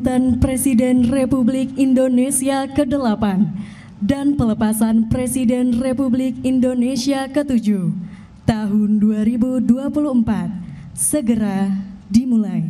jabatan Presiden Republik Indonesia ke-8 dan pelepasan Presiden Republik Indonesia ke-7 tahun 2024 segera dimulai.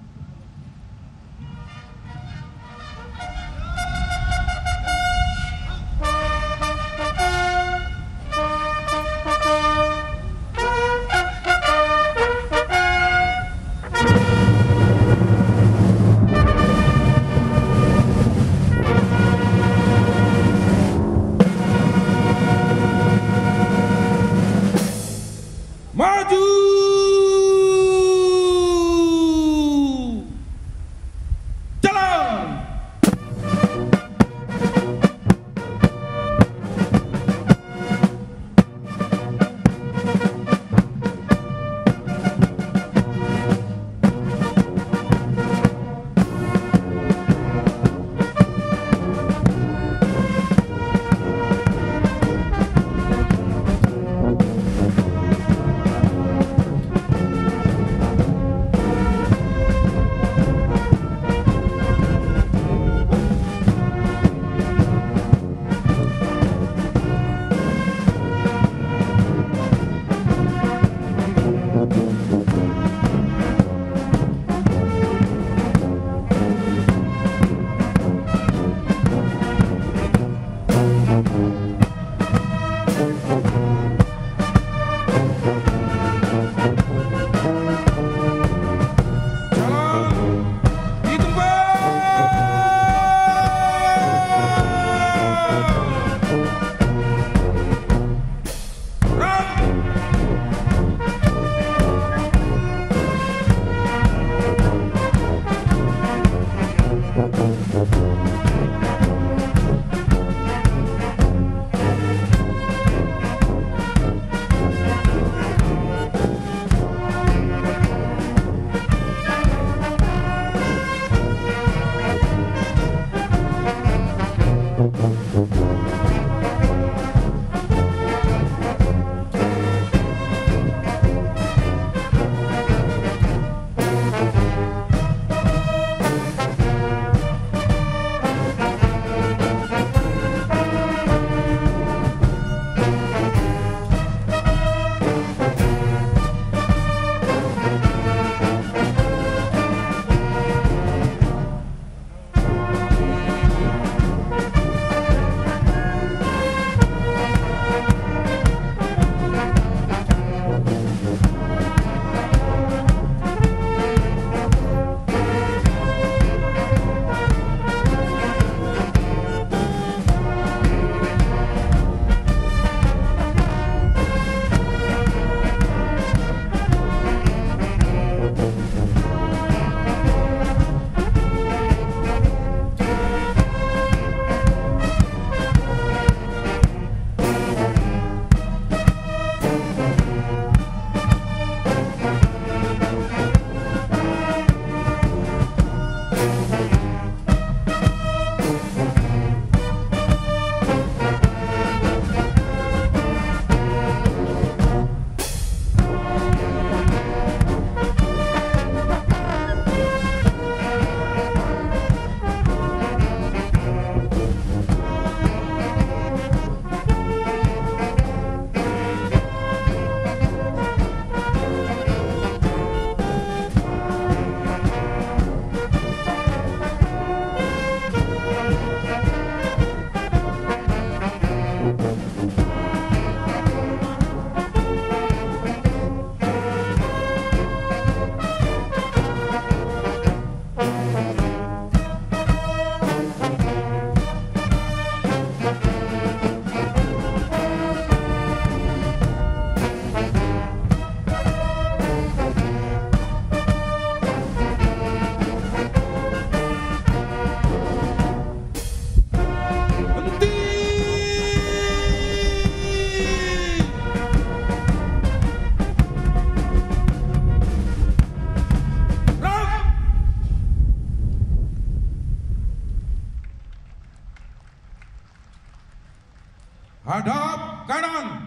Hadap kanan,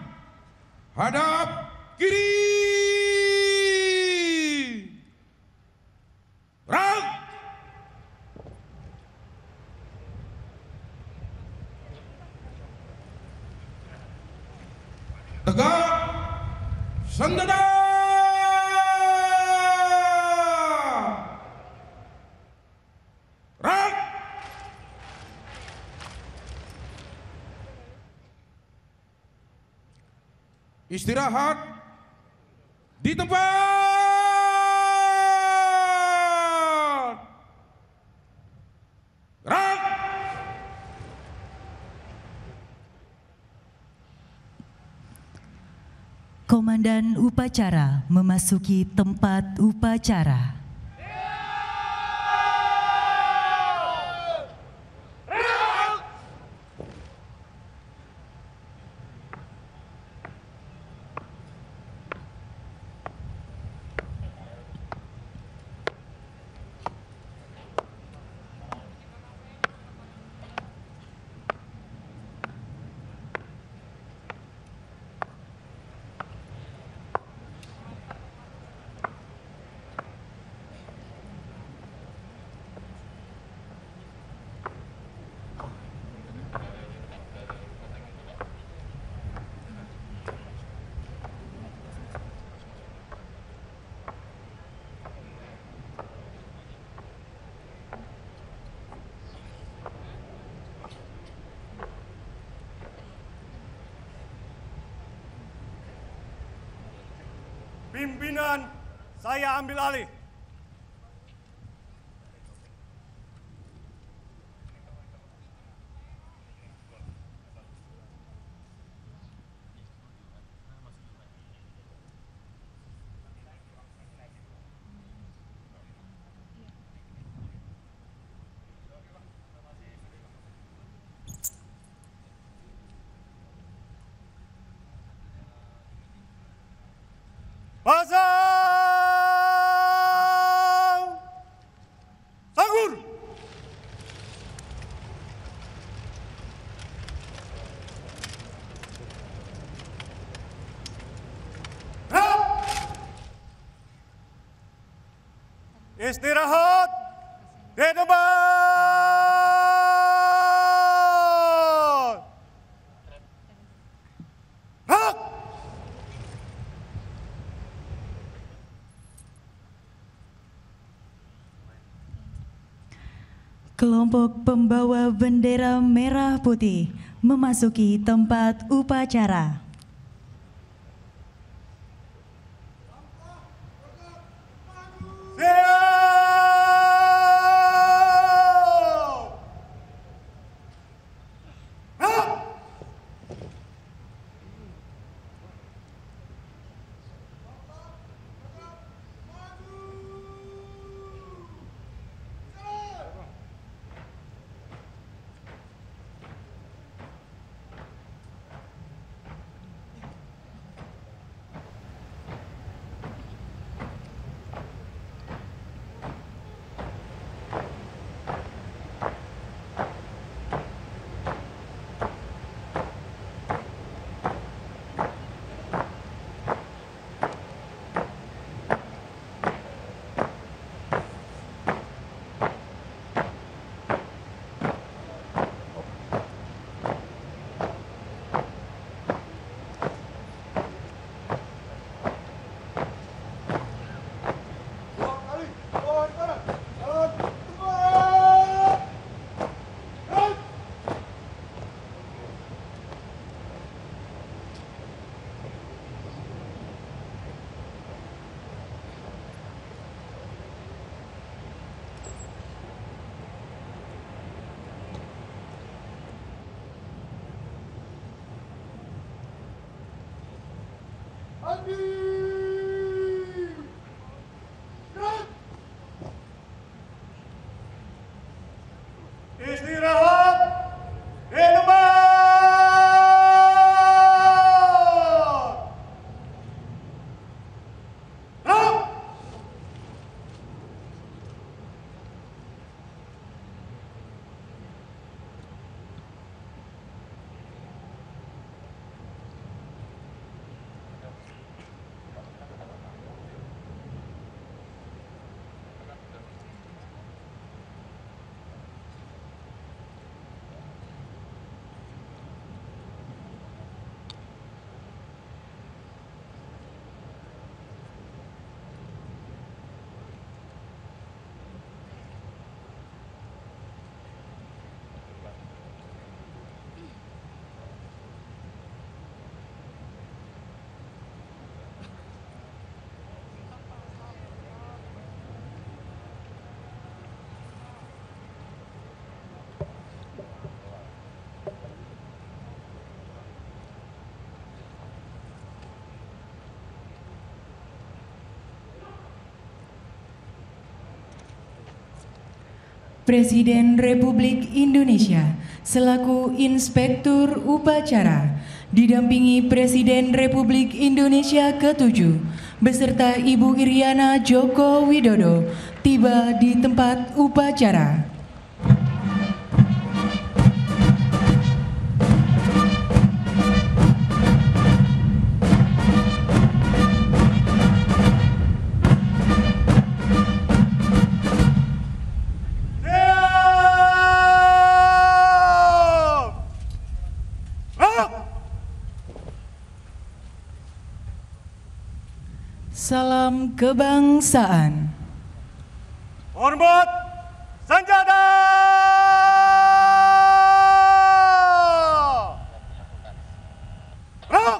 hadap kiri. Rak. Tegak, Sanggana. Rak. Istirahat di tempat. Rak. Komandan upacara memasuki tempat upacara. Pimpinan, saya ambil alih. Pasang sanggur. Istirahat di tempat. Hak. Kelompok pembawa bendera merah putih memasuki tempat upacara. Istirahat di tempat. Hak. Presiden Republik Indonesia selaku Inspektur Upacara didampingi Presiden Republik Indonesia ke-7 beserta Ibu Iriana Joko Widodo tiba di tempat upacara. Salam kebangsaan. Hormat senjata. Gerak.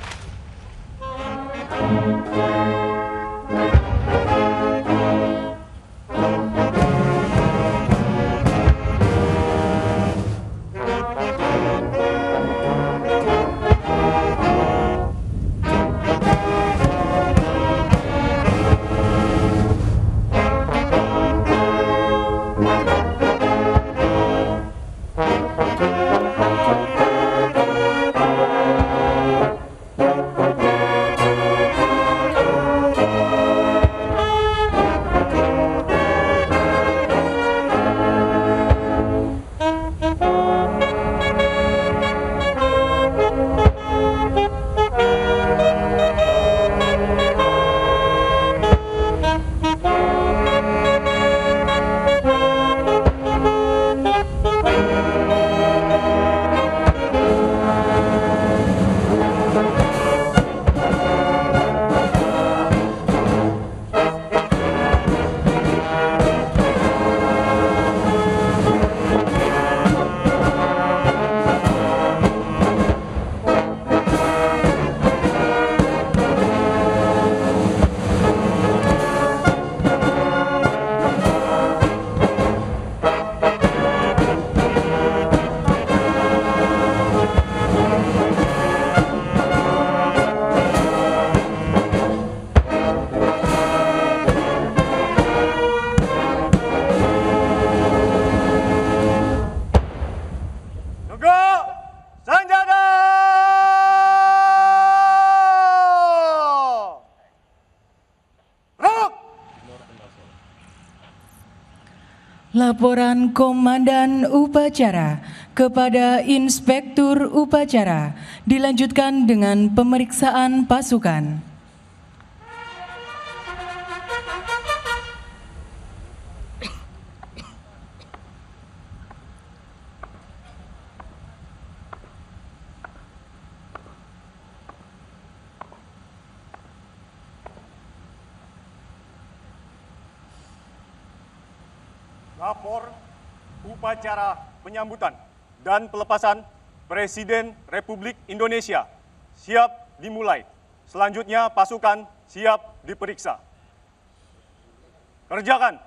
Laporan Komandan Upacara kepada Inspektur Upacara dilanjutkan dengan pemeriksaan pasukan. Lapor upacara penyambutan dan pelepasan Presiden Republik Indonesia siap dimulai. Selanjutnya pasukan siap diperiksa. Kerjakan.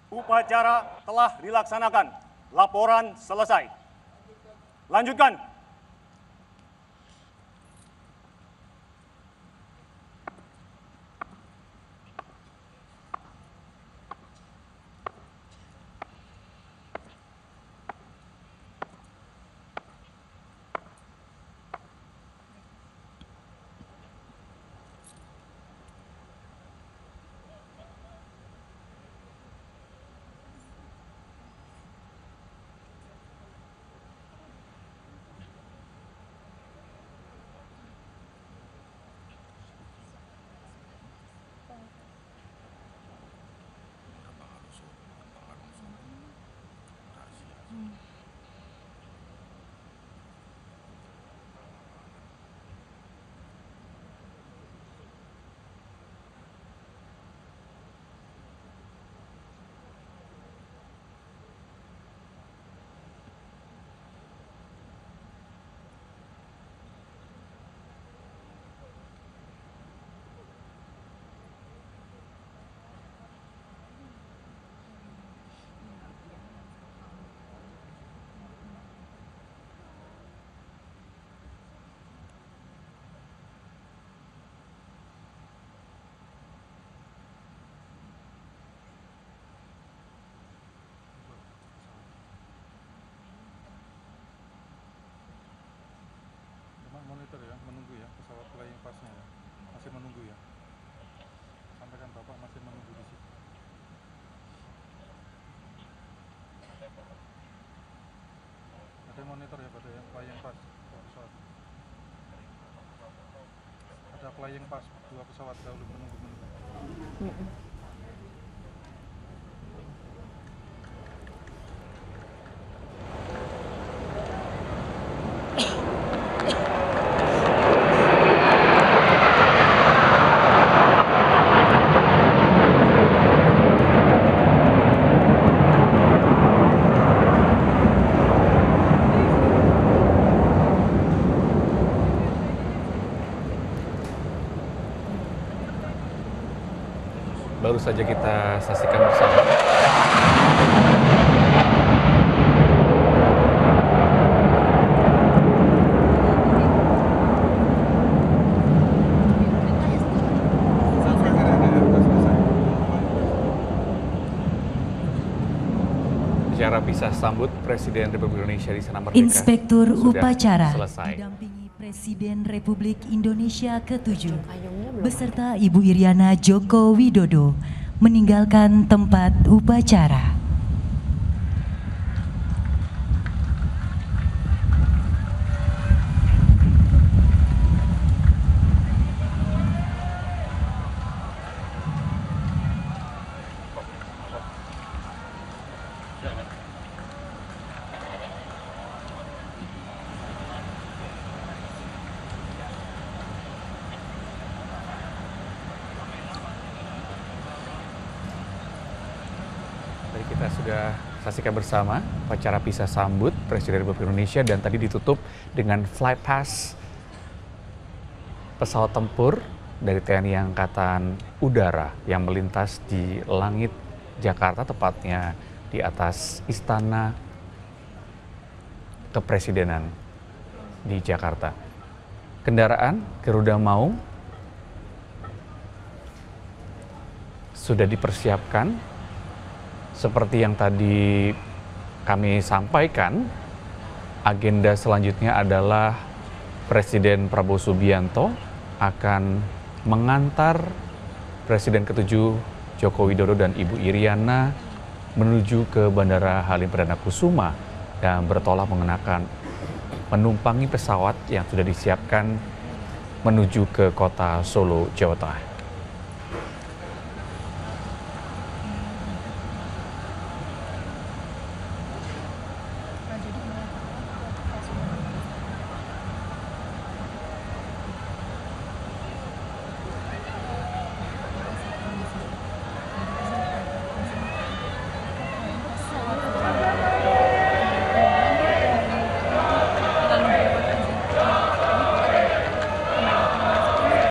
Upacara telah dilaksanakan. Laporan selesai. Lanjutkan. Monitor ya, menunggu ya, pesawat flying pass-nya ya. Masih menunggu ya. Sampaikan Bapak masih menunggu di situ. Ada monitor ya, pada yang flying pass dua pesawat. Ada flying pass dua pesawat dahulu menunggu. Baru saja kita saksikan bersama. Acara pisah sambut Presiden Republik Indonesia di Sana Merdeka. Inspektur sudah Upacara selesai. didampingi Presiden Republik Indonesia ke-7 beserta Ibu Iriana Joko Widodo meninggalkan tempat upacara. Kita sudah saksikan bersama upacara pisah sambut Presiden Republik Indonesia dan tadi ditutup dengan fly pass pesawat tempur dari TNI Angkatan Udara yang melintas di langit Jakarta, tepatnya di atas Istana Kepresidenan di Jakarta. Kendaraan Garuda Maung sudah dipersiapkan. Seperti yang tadi kami sampaikan, agenda selanjutnya adalah Presiden Prabowo Subianto akan mengantar Presiden ke-7 Joko Widodo dan Ibu Iriana menuju ke Bandara Halim Perdana Kusuma dan bertolak menumpangi pesawat yang sudah disiapkan menuju ke kota Solo, Jawa Tengah.